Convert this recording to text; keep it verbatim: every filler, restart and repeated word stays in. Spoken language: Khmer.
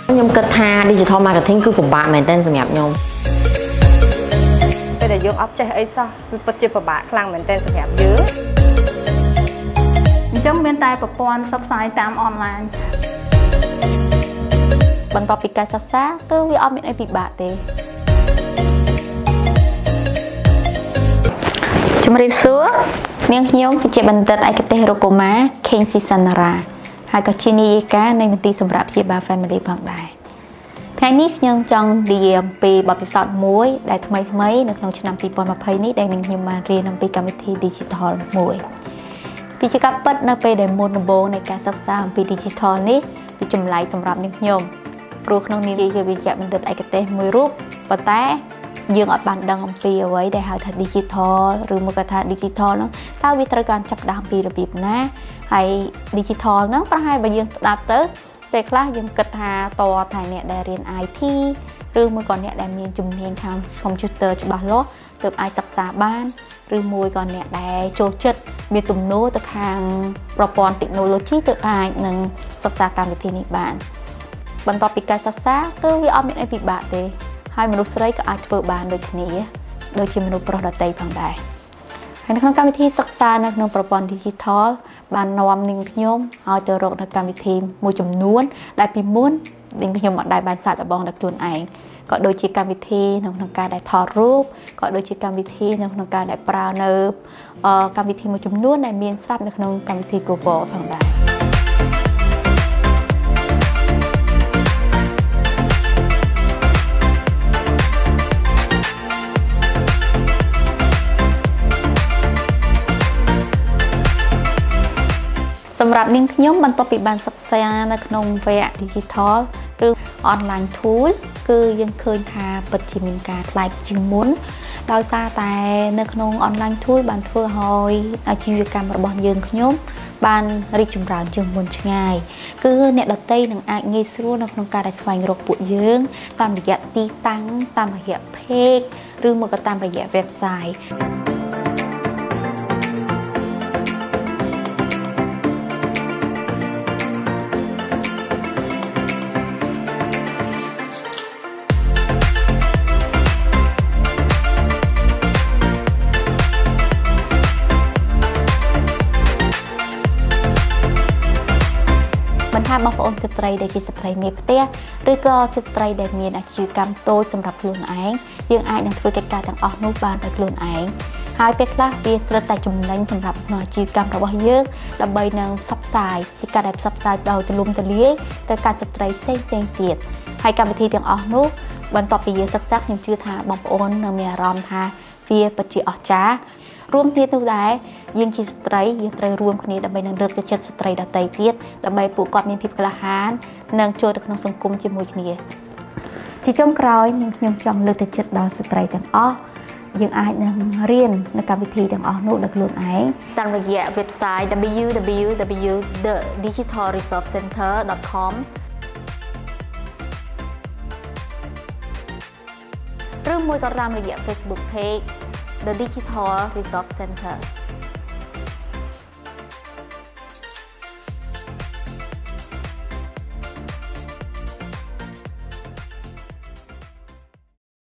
ខ្ញុំគិតថា digital marketing គឺពិបាកមែនទែនសម្រាប់ខ្ញុំពេលដែលយើងអត់ចេះអីសោះគឺពិតជាពិបាកខ្លាំងមែនទែនសម្រាប់យើងអញ្ចឹងមានតែប្រព័ន្ធផ្សព្វផ្សាយតាមអនឡាញបន្ទាប់ពីការសិក្សាគឺវាអត់មានអីពិបាកទេជំរាបសួរនាងខ្ញុំជាបណ្ឌិតឯកទេសរកូម៉ាខេងស៊ីសាណារ៉ាហើយក៏ជានាយិកានៃមន្ទីរសម្រាប់ព្យាបាល Family ផងដែរថ្ងៃនេះខ្ញុំចង់និយាយអំពីបទពិសោធន៍មួយដែលថ្មីថ្មីនៅក្នុងឆ្នាំពីរពាន់ម្ភៃនេះដែលខ្ញុំបានរៀនអំពីកម្មវិធី Digital មួយពីជាការពិតនៅពេលដែលមុនដំបូងនៃការសិក្សាអំពី Digital នេះវាចម្លែកសម្រាប់នាងខ្ញុំព្រោះក្នុងនាមជាវិជ្ជបណ្ឌិតឯកទេសមួយរូបប៉ុន្តែយើងអត់បានដឹងអំពីអ្វីដែលហៅថា Digital ឬមកថា Digital ហ្នឹងតើវាត្រូវការចាប់ផ្ដើមពីរបៀបណាហើយ Digital ហ្នឹងប្រហែលបើយើងស្ដាប់ទៅពេលខ្លះយើងគិតថាតើថាអ្នកដែលរៀន ไอ ที ឬមួយក៏អ្នកដែលមានជំនាញខាង Computer ច្បាស់លាស់ទើបអាចសិក្សាបានឬមួយក៏អ្នកដែលចូលចិត្តមានទំនោរទៅខាងប្រព័ន្ធ Technology ទើបអាចនឹងសិក្សាកម្មវិធីនេះបានបន្ទាប់ពីការសិក្សាគឺវាអត់មានអីពិបាកទេហើយមនុស្សស្រីក៏អាចធ្វើបានដូចគ្នាដូចជាមនុស្សប្រុសដទៃផងដែរហើយនៅក្នុងកម្មវិធីសិក្សានៅក្នុងប្រព័ន្ធ Digital បាននាំនាងខ្ញុំឲ្យទៅរកនៅកម្មវិធីមួយចំនួនដែលពីមុននាងខ្ញុំអត់ដែលបានសាកល្បងដល់ខ្លួនឯងក៏ដូចជាកម្មវិធីនៅក្នុងការដែលថតរូបក៏ដូចជាកម្មវិធីនៅក្នុងការដែលប្រើនៅកម្មវិធីមួយចំនួនដែលមានស្រាប់នៅក្នុងកម្មវិធី Google ផងដែរសម្រាប់នាងខ្ញុំបន្ទាប់ពីបានសិក្សានៅក្នុងវគ្គ Digital ឬ Online Tool គឺយើងឃើញថាពិតជាមានការប្លែកជាងមុនដោយសារតែនៅក្នុង Online Tool បានធ្វើឲ្យអាជីវកម្មរបស់យើងខ្ញុំបានរីកចម្រើនជាងមុនឆ្ងាយគឺអ្នកដទៃនឹងអាចងាយស្រួលនៅក្នុងការស្វែងរកពួកយើងតាមរយៈទីតាំងតាមរយៈ Page ឬមកក៏តាមរយៈ Websiteថាបងប្អូនស្ត្រីដែលជាស្ត្រីមេផ្ទះឬក៏ជាស្ត្រីដែលមានអាជីវកម្មតូចសម្រាប់ខ្លួនឯងយើងអាចនឹងធ្វើកិច្ចការទាំងអស់នោះបានដោយខ្លួនឯងហើយពេលខ្លះវាត្រូវតែចំណេញសម្រាប់អាជីវកម្មរបស់យើងដើម្បីនឹងផ្សព្វផ្សាយជាការដែលផ្សព្វផ្សាយដល់ទូលំទូលាយទៅកាន់ស្ត្រីផ្សេងផ្សេងទៀតហើយកម្មវិធីទាំងអស់នោះបន្ទាប់ពីយើងសិក្សាខ្ញុំជឿថាបងប្អូននឹងមានអារម្មណ៍ថាវាពិតជាអស្ចារ្យរួមទៀតនោះដែរយើងជាស្ត្រីយើងត្រូវរួមគ្នាដើម្បីនឹងលើកទឹកចិត្តស្ត្រីដទៃទៀតដើម្បីពួកគាត់មានភាពក្លាហាននិងចូលទៅក្នុងសង្គមជាមួយគ្នាជាចុងក្រោយនាងខ្ញុំចង់លើកទឹកចិត្តដល់ស្ត្រីទាំងអស់យើងអាចនឹងរៀននៅកម្មវិធីទាំងអស់នោះដោយខ្លួនឯងតាមរយៈ website w w w dot the digital resource center dot com ឬមួយក៏តាមរយៈ Facebook page The Digital Resource Center